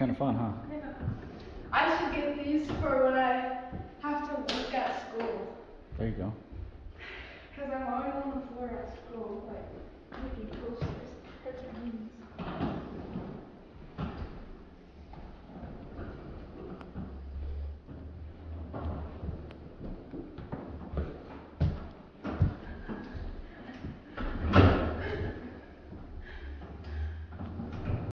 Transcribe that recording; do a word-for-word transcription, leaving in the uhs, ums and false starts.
kind of fun, huh? Yeah. I should get these for when I have to work at school. There you go. Because I'm always on the floor.